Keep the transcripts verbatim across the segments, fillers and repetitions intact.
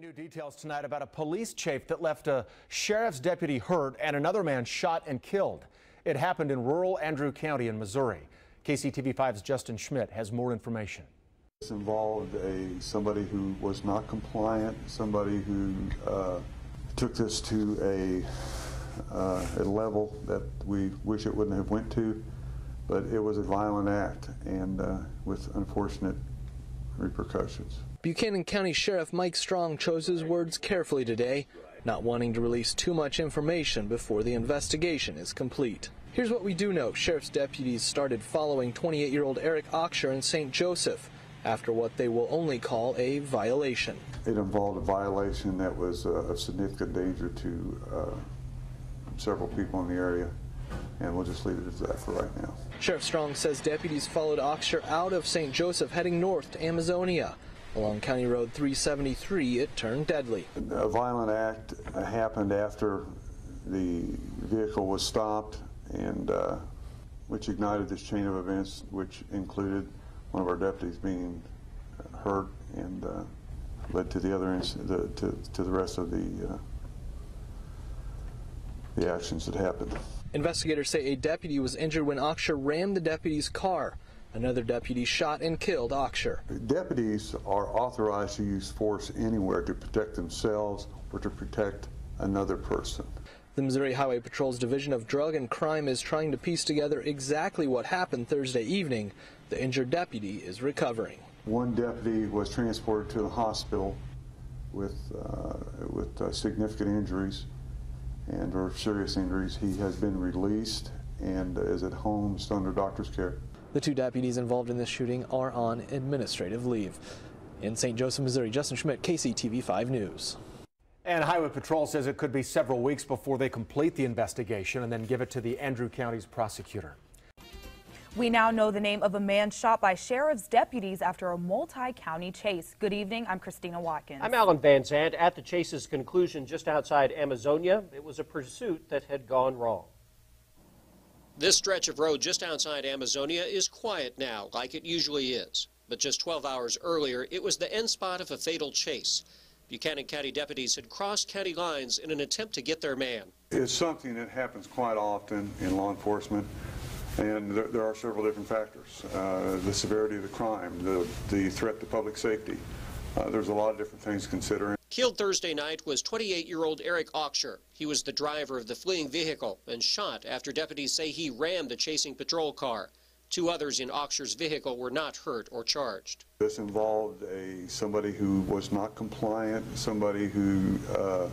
New details tonight about a police chafe that left a sheriff's deputy hurt and another man shot and killed. It happened in rural Andrew County in Missouri. K C T V five's Justin Schmidt has more information. This involved a somebody who was not compliant, somebody who uh, took this to a, uh, a level that we wish it wouldn't have went to, but it was a violent act and uh, with unfortunate repercussions. Buchanan County Sheriff Mike Strong chose his words carefully today, not wanting to release too much information before the investigation is complete. Here's what we do know. Sheriff's deputies started following twenty-eight-year-old Eric Auxier in Saint Joseph after what they will only call a violation. It involved a violation that was uh, of significant danger to uh, several people in the area, and we'll just leave it at that for right now. Sheriff Strong says deputies followed Auxier out of Saint Joseph heading north to Amazonia. Along County Road three seventy-three, it turned deadly. A violent act happened after the vehicle was stopped, and uh, which ignited this chain of events, which included one of our deputies being hurt and uh, led to the other the, to, to the rest of the uh, the actions that happened. Investigators say a deputy was injured when Auxier rammed the deputy's car. Another deputy shot and killed Auxier. Deputies are authorized to use force anywhere to protect themselves or to protect another person. The Missouri Highway Patrol's Division of Drug and Crime is trying to piece together exactly what happened Thursday evening. The injured deputy is recovering. One deputy was transported to the hospital with, uh, with uh, significant injuries and or serious injuries. He has been released and is at home, still under doctor's care. The two deputies involved in this shooting are on administrative leave. In Saint Joseph, Missouri, Justin Schmidt, K C T V five News. And Highway Patrol says it could be several weeks before they complete the investigation and then give it to the Andrew County's prosecutor. We now know the name of a man shot by sheriff's deputies after a multi-county chase. Good evening, I'm Christina Watkins. I'm Alan Van Zandt. At the chase's conclusion just outside Amazonia, it was a pursuit that had gone wrong. This stretch of road just outside Amazonia is quiet now, like it usually is. But just twelve hours earlier, it was the end spot of a fatal chase. Buchanan County deputies had crossed county lines in an attempt to get their man. It's something that happens quite often in law enforcement, and there, there are several different factors. Uh, the severity of the crime, the, the threat to public safety. Uh, there's a lot of different things to consider. Killed Thursday night was twenty-eight-year-old Eric Auxier. He was the driver of the fleeing vehicle and shot after deputies say he rammed the chasing patrol car. Two others in Auxier's vehicle were not hurt or charged. This involved a somebody who was not compliant, somebody who uh,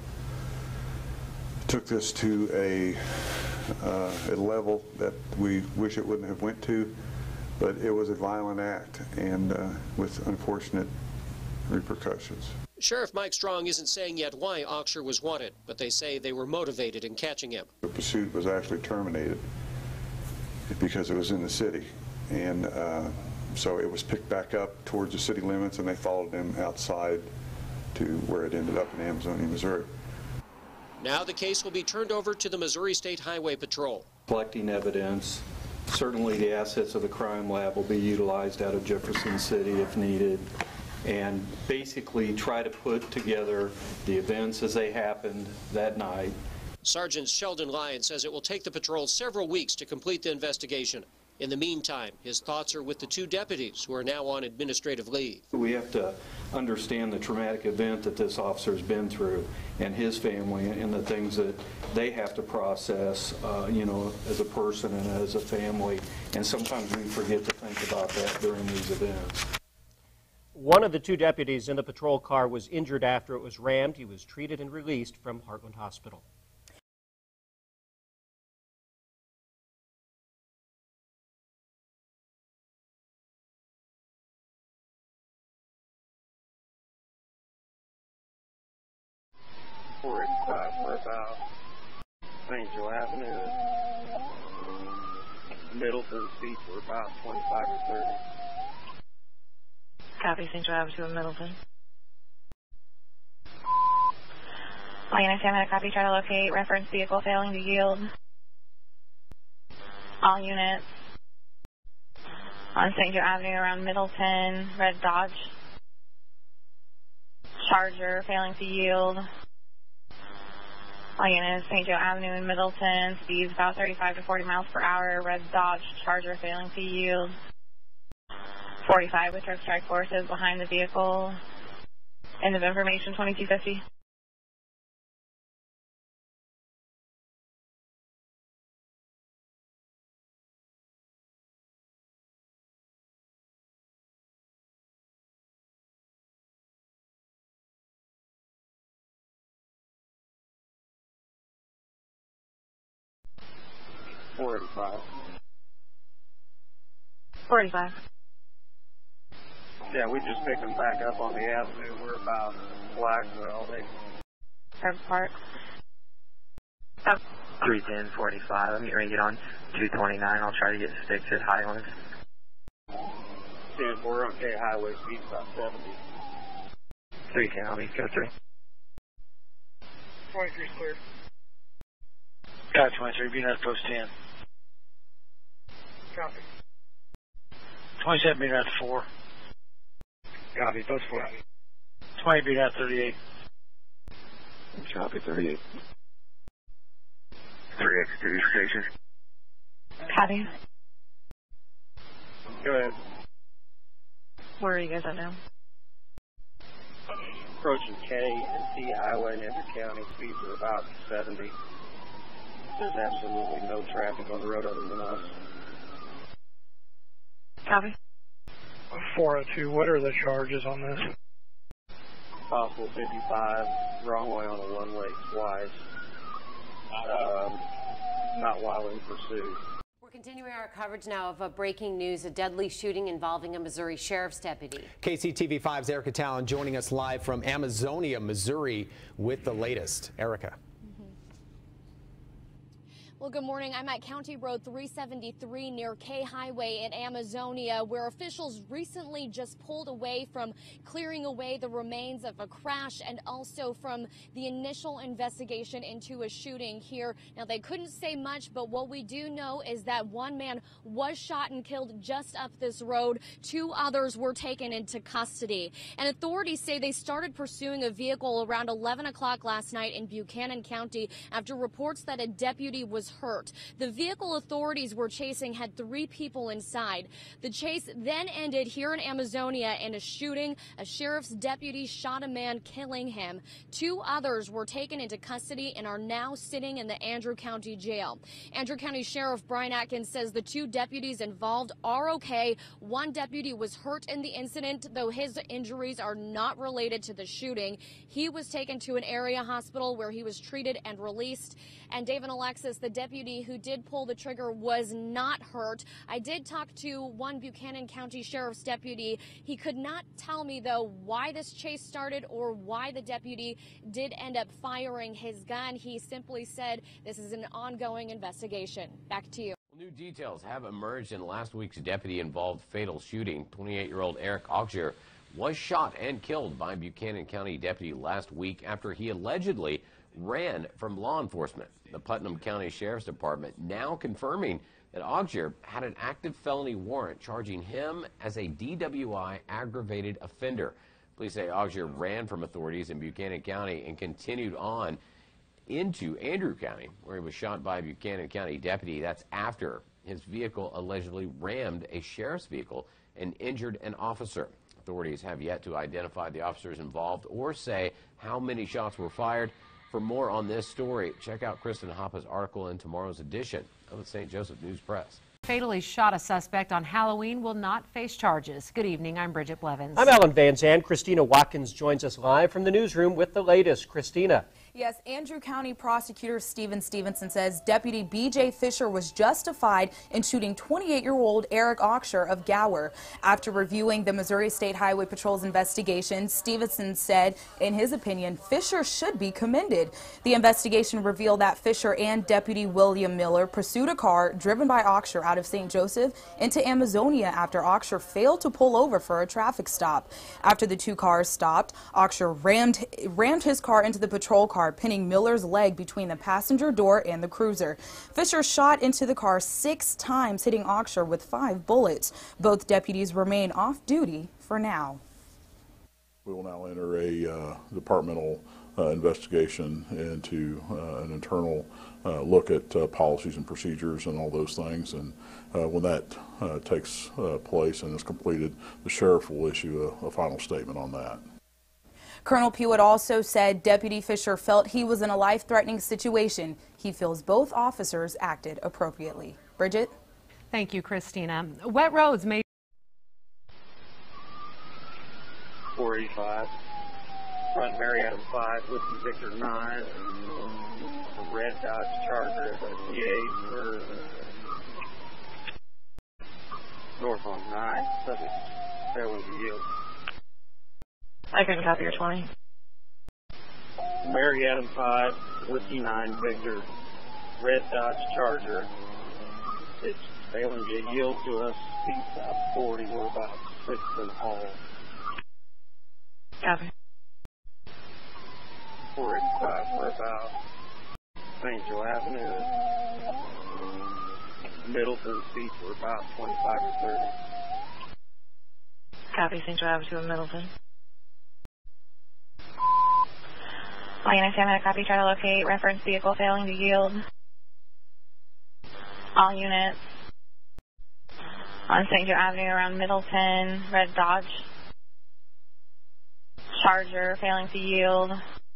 took this to a, uh, a level that we wish it wouldn't have went to, but it was a violent act and uh, with unfortunate repercussions. Sheriff Mike Strong isn't saying yet why Auxier was wanted, but they say they were motivated in catching him. The pursuit was actually terminated because it was in the city, and uh, so it was picked back up towards the city limits, and they followed him outside to where it ended up in Amazonia, Missouri. Now the case will be turned over to the Missouri State Highway Patrol. Collecting evidence. Certainly the assets of the crime lab will be utilized out of Jefferson City if needed, and basically try to put together the events as they happened that night. Sergeant Sheldon Lyon says it will take the patrol several weeks to complete the investigation. In the meantime, his thoughts are with the two deputies who are now on administrative leave. We have to understand the traumatic event that this officer's been through and his family and the things that they have to process, uh, you know, as a person and as a family. And sometimes we forget to think about that during these events. One of the two deputies in the patrol car was injured after it was rammed. He was treated and released from Heartland Hospital. For it, uh, for about Angel Avenue, um, Middleton seats were about twenty-five or thirty. Copy, Central Avenue in Middleton. Lioness, I'm going to copy, try to locate reference vehicle failing to yield. All units on Saint Joe Avenue around Middleton, red Dodge. Charger failing to yield. All units, Saint Joe Avenue in Middleton, speeds about thirty-five to forty miles per hour. Red Dodge Charger failing to yield. forty-five with truck strike forces behind the vehicle. End of information, twenty-two fifty. four eighty-five. forty-five. Yeah, we just picked them back up on the avenue. We're about Blackwell. They Herb Park. Oh. three ten forty-five. I'm getting ready to get on two twenty-nine. I'll try to get stick to Highlands. ten four on K Highway, speed's about seventy. three ten, I'll be go three. twenty-three's clear. Got twenty-three, being at post ten. Copy. twenty-seven being at four. Copy, post four. twenty being at thirty-eight. Copy, thirty-eight. three X two station. Copy. Go ahead. Where are you guys at now? Approaching K and T Highway in Enter County, speeds are about seventy. There's absolutely no traffic on the road other than us. Copy. four oh two, what are the charges on this? Possible fifty-five, wrong way on a one-way twice. Um, not while in pursuit. We're continuing our coverage now of a breaking news, a deadly shooting involving a Missouri sheriff's deputy. K C T V five's Erica Talon joining us live from Amazonia, Missouri with the latest. Erica. Well, good morning. I'm at County Road three seventy-three near K Highway in Amazonia, where officials recently just pulled away from clearing away the remains of a crash and also from the initial investigation into a shooting here. Now, they couldn't say much, but what we do know is that one man was shot and killed just up this road. Two others were taken into custody. And authorities say they started pursuing a vehicle around eleven o'clock last night in Buchanan County after reports that a deputy was hurt. The vehicle authorities were chasing had three people inside. The chase then ended here in Amazonia in a shooting. A sheriff's deputy shot a man, killing him. Two others were taken into custody and are now sitting in the Andrew County Jail. Andrew County Sheriff Brian Atkins says the two deputies involved are okay. One deputy was hurt in the incident, though his injuries are not related to the shooting. He was taken to an area hospital where he was treated and released. And David Alexis, the deputy who did pull the trigger, was not hurt. I did talk to one Buchanan County Sheriff's deputy. He could not tell me, though, why this chase started or why the deputy did end up firing his gun. He simply said this is an ongoing investigation. Back to you. New details have emerged in last week's deputy-involved fatal shooting. twenty-eight-year-old Eric Auxier was shot and killed by Buchanan County deputy last week after he allegedly ran from law enforcement. The Putnam County Sheriff's Department now confirming that Auxier had an active felony warrant charging him as a D W I aggravated offender. Police say Auxier ran from authorities in Buchanan County and continued on into Andrew County, where he was shot by a Buchanan County deputy. That's after his vehicle allegedly rammed a sheriff's vehicle and injured an officer. Authorities have yet to identify the officers involved or say how many shots were fired. For more on this story, check out Kristen Hoppa's article in tomorrow's edition of the Saint Joseph News Press. Fatally shot a suspect on Halloween will not face charges. Good evening, I'm Bridget Blevins. I'm Alan Van Zandt. Christina Watkins joins us live from the newsroom with the latest. Christina. Yes, Andrew County Prosecutor Stephen Stevenson says Deputy B J Fisher was justified in shooting twenty-eight-year-old Eric Auxier of Gower. After reviewing the Missouri State Highway Patrol's investigation, Stevenson said, in his opinion, Fisher should be commended. The investigation revealed that Fisher and Deputy William Miller pursued a car driven by Auxier out of Saint Joseph into Amazonia after Auxier failed to pull over for a traffic stop. After the two cars stopped, Auxier rammed, rammed his car into the patrol car, pinning Miller's leg between the passenger door and the cruiser. Fisher shot into the car six times, hitting Auxier with five bullets. Both deputies remain off duty for now. We will now enter a uh, departmental uh, investigation into uh, an internal uh, look at uh, policies and procedures and all those things. And uh, when that uh, takes uh, place and is completed, the sheriff will issue a, a final statement on that. Colonel Pewitt also said Deputy Fisher felt he was in a life-threatening situation. He feels both officers acted appropriately. Bridget? Thank you, Christina. Wet roads may four eighty-five, front Marietta five, Whiskey Victor nine, a red Dodge Charger, a D eight for north on nine, subject failing to yield. I couldn't copy your twenty. Marietta five, Whiskey nine, Victor, red Dodge Charger. It's failing to yield to us, speed south forty, we're about six and a half. Copy. four eighty-five, we're about Saint Joe Avenue. Middleton speeds were about twenty-five or thirty. Copy, Saint Joe Avenue in Middleton. All units, I'm going to copy, try to locate reference vehicle failing to yield. All units on Saint Joe Avenue around Middleton, red Dodge Charger failing to yield.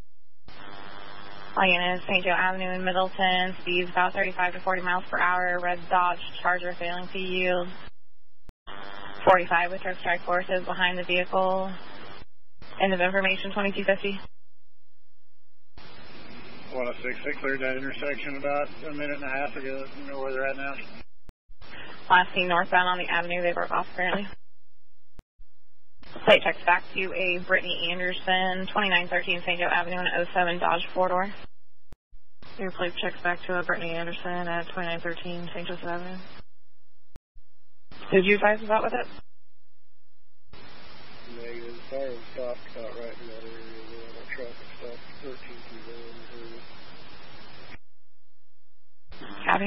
All units, Saint Joe Avenue in Middleton, speeds about thirty-five to forty miles per hour, red Dodge Charger failing to yield. forty-five with truck strike forces behind the vehicle. End of information, twenty-two fifty. one oh six, they cleared that intersection about a minute and a half ago. You know where they're at now? Last seen northbound on the avenue, they broke off apparently. Site checks back to a Brittany Anderson, twenty-nine thirteen Saint Joe Avenue and oh seven Dodge four-door. Your plate checks back to a Brittany Anderson at twenty-nine thirteen Saint Joseph Avenue. Did you advise about with it? Negative. The car was stopped about right in that area there. That traffic stopped thirteen through there in the area. Copy.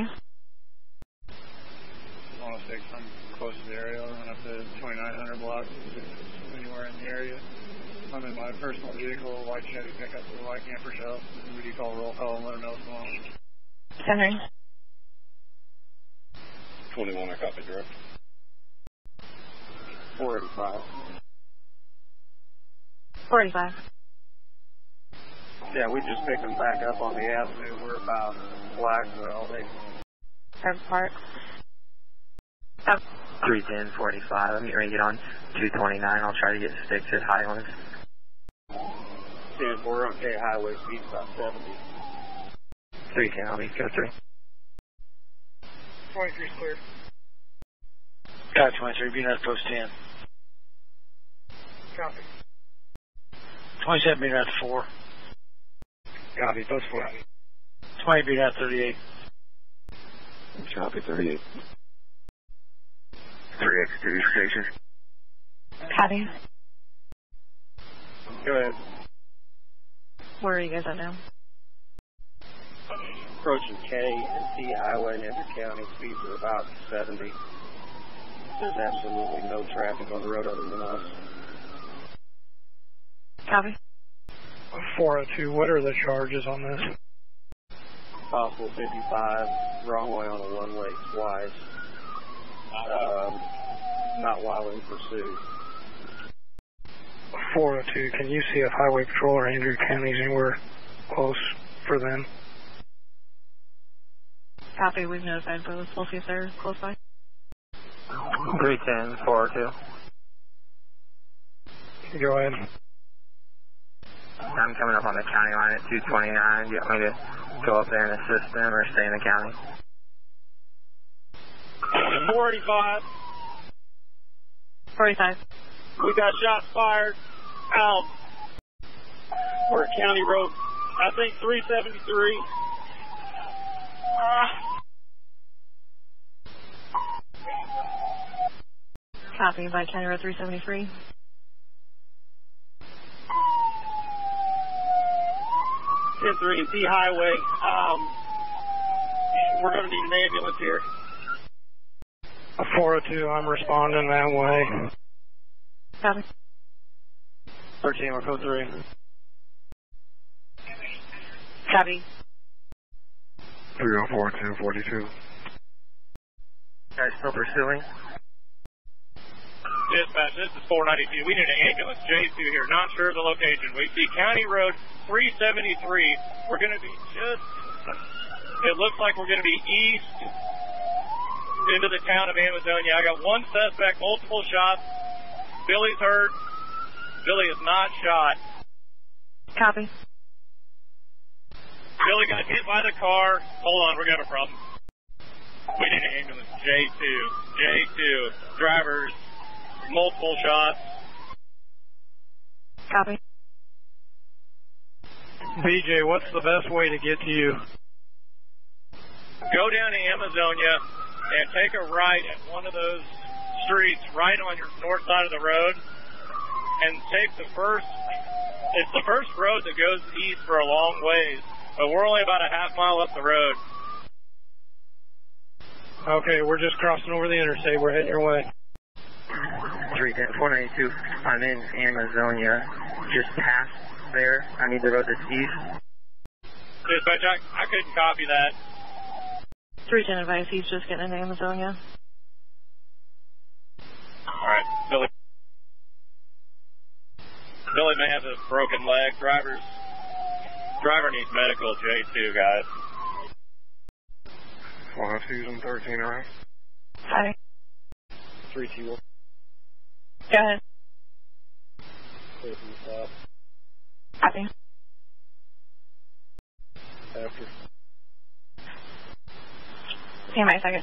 one oh six, I'm close to the area. I went up to twenty-nine hundred block, anywhere in the area. I'm in my personal vehicle, white Chevy pickup with a white camper shell. Would you call roll call and let them know what's going on? Henry. twenty-one, I copy direct. four eighty-five. four eighty-five. Yeah, we just picked them back up on the avenue. We're about Blacksville. They Herb Park. Oh. three ten forty-five. I'm getting ready to get on two twenty-nine. I'll try to get sticks at Highlands. ten four on K Highway, speed about seventy. three ten, I'll be go three. twenty-three's clear. Got twenty-three, being at post ten. Copy. twenty-seven being at four. Copy, post four. twenty being at thirty-eight. Copy, thirty-eight. three X two station. Copy. Go ahead. Where are you guys at now? Approaching K and T Highway in Enter County, speeds are about seventy. There's absolutely no traffic on the road other than us. Copy. four oh two, what are the charges on this? Possible fifty-five, wrong way on a one-way twice. Um, not while in pursuit. four oh two, can you see if Highway Patrol or Andrew County is anywhere close for them? Copy, we've notified both. We'll see if they're close by. three ten, four oh two. Go ahead. I'm coming up on the county line at two twenty-nine. Do you want me to go up there and assist them or stay in the county? four eighty-five. forty-five. We got shots fired out. We're at County Road, I think three seventy-three. Uh, Copy by County Road three seventy-three. ten three and T Highway. Um, we're going to need an ambulance here. four oh two, I'm responding that way. Copy. thirteen, we're code three. Copy. three oh four, two forty-two. Guys still pursuing? Dispatch, this is four ninety-two. We need an ambulance. J two here. Not sure of the location. We see County Road three seventy-three. We're going to be just, it looks like we're going to be east into the town of Amazonia. I got one suspect, multiple shots. Billy's hurt. Billy is not shot. Copy. Billy got hit by the car. Hold on, we're going to have a problem. We need an ambulance. J two. J two. Drivers. Multiple shots. Copy. B J, what's the best way to get to you? Go down to Amazonia and take a right at one of those streets right on your north side of the road and take the first, it's the first road that goes east for a long ways, but we're only about a half mile up the road. Okay, we're just crossing over the interstate. We're heading your way. three ten, four ninety-two. I'm in Amazonia. Just past there. I need the road that's east. Dispatch, I, I couldn't copy that. three ten advice, he's just getting into Amazonia. Alright, Billy. Billy may have a broken leg. Driver's, driver needs medical, J two, guys. One Susan thirteen, all right? Hi. three two one. Go ahead. Clear from the south. Copy. After. See you in a second.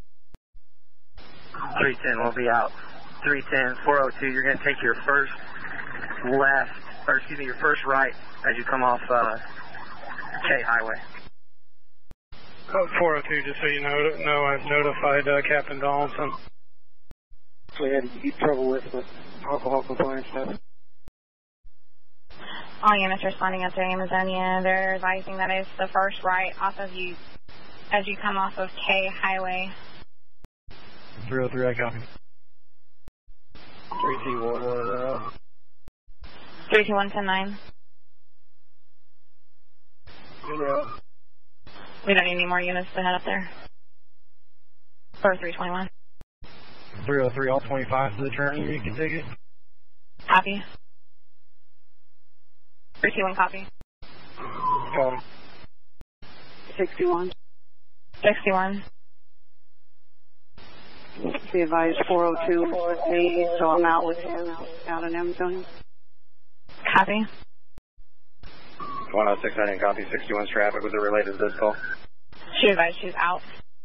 three ten will be out. three ten, four oh two, you're going to take your first left, or excuse me, your first right as you come off uh, K Highway. Code four oh two, just so you know, know I've notified uh, Captain Donaldson. We had trouble with the alcohol compliance stuff. All units responding up to Amazonia, they're advising that it's the first right off of you as you come off of K Highway. three oh three, I copy. three two one one zero. three two one ten nine. Zero. We don't need any more units to head up there. Or three twenty-one. three oh three, all twenty-five to the turn, you can take it. Copy. three two one, copy. Copy. sixty-one. sixty-one. Be advised four oh two, so I'm out with him out in Amazonia. Copy. one oh six, I didn't copy. sixty-one's traffic was it related to this call? She advised she's out.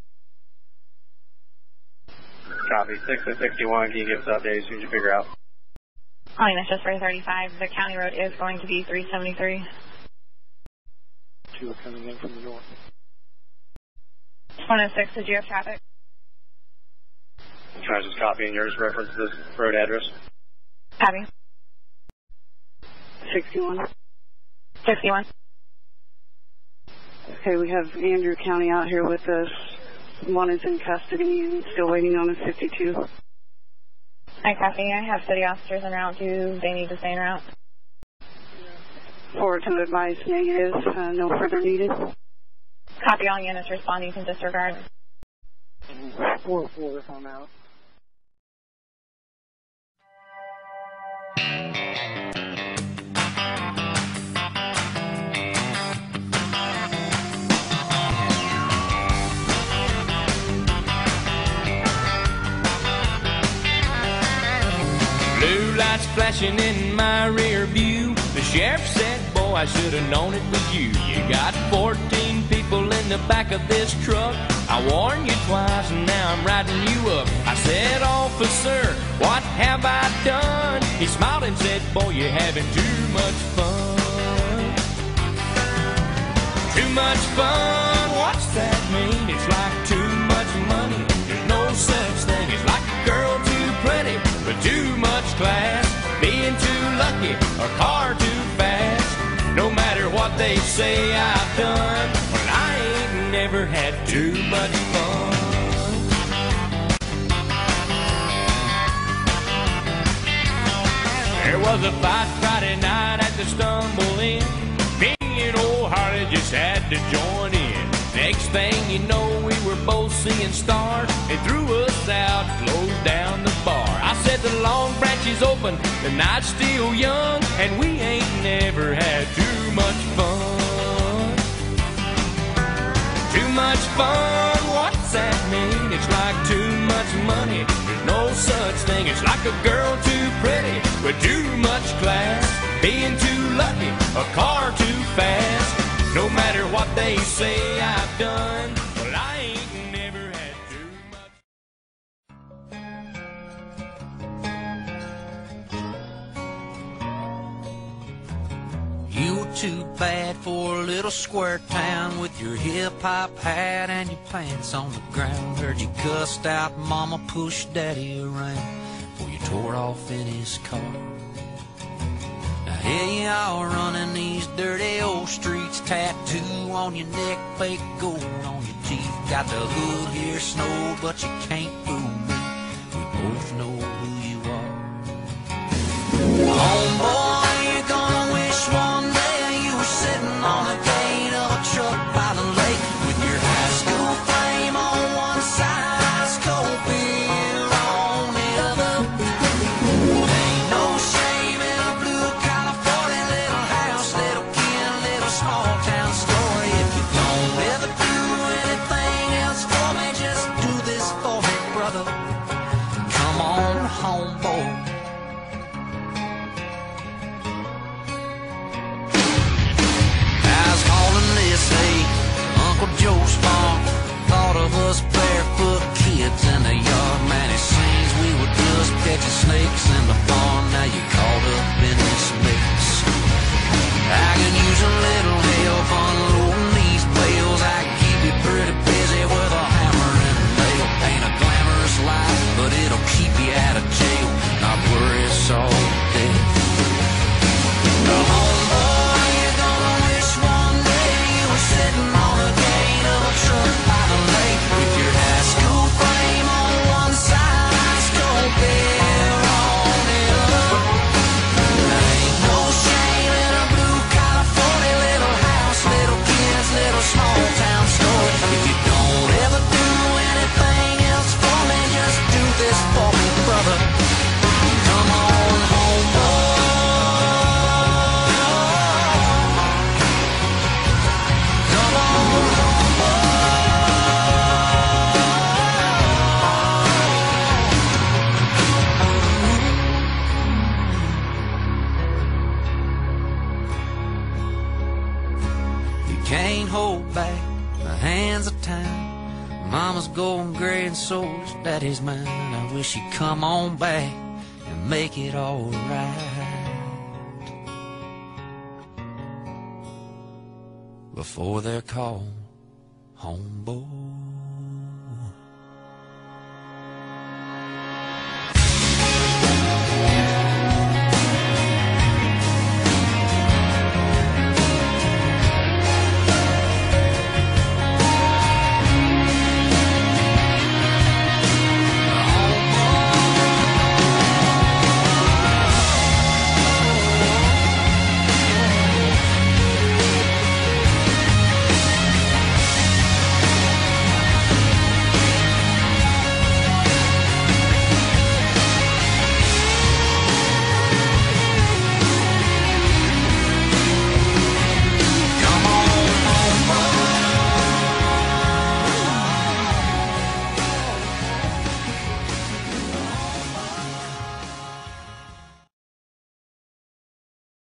Copy. six to sixty-one, can you give us updates as soon as you figure out? Oh, and it's just three thirty-five. The county road is going to be three seventy-three. Two are coming in from the north. one oh six, did you have traffic? Can I just copy in yours reference this road address? Copy. sixty-one. sixty-one. Okay, we have Andrew County out here with us. One is in custody and still waiting on a fifty-two. I copy. I have city officers en route. Do they need to stay en route? Forward to advise negative, uh, no further needed. Copy, all units responding to disregard. four four if I'm out. Blue lights flashing in my rear view. The sheriff said, boy, I should have known it was you. You got fourteen people in the back of this truck. I warned you twice and now I'm riding you up. I said, officer, what have I done? He smiled and said, boy, you're having too much fun. Too much fun, what's that mean? It's like too much money. There's no such thing. It's like a girl too pretty, but too much class. Being too lucky, a car too fast. No matter what they say I've done, well, I ain't never had too much fun. There was a fight Friday night at the Stumble Inn. Me and old Harley just had to join in. Next thing you know, we were both seeing stars. They threw us out, closed down the bar. I said the Long Branch is open, the night's still young, and we ain't never had too much fun. Too much fun, what's that mean? It's like too much money, there's no such thing. It's like a girl too pretty with too much class, being too lucky, a car too fast. No matter what they say I've done, well, I ain't never had too much. You were too bad for a little square town with your hip-hop hat and your pants on the ground. Heard you cussed out mama, pushed daddy around before you tore off in his car. Now here you are running these dirty old streets, tattoo on your neck, fake gold on your teeth. Got the hood here snowed, but you can't fool me. We both know who you are. Homeboy, you're gonna wish one day you were sitting on the gate of a truck by the lake with your high school flame on one side, high school beer on the other. Ain't no shame in a blue California little house, little kid, little small town story. If you don't ever do anything else for me, just do this for me, brother. Come on, homeboy. Uncle Joe's farm, thought of us barefoot kids in the yard. Man, it seems we were just catching snakes in the farm. Now you caught up in this mix. I can use a little help unloading these bales. I can keep you pretty busy with a hammer and a nail. Ain't a glamorous life, but it'll keep you out of jail, not worry us all day. The homeboy, you're gonna wish one day you were sitting on a gate of a truck by the lake with your high school frame on one side, high school beer on the other. There ain't no shame in a blue California little house, little kids, little small town story. If you don't ever do anything else for me, just do this for me, brother. Come on, homeboy. Can't hold back the hands of time. Mama's going gray and so's daddy's mine. I wish you'd come on back and make it all right before they're called homeboy.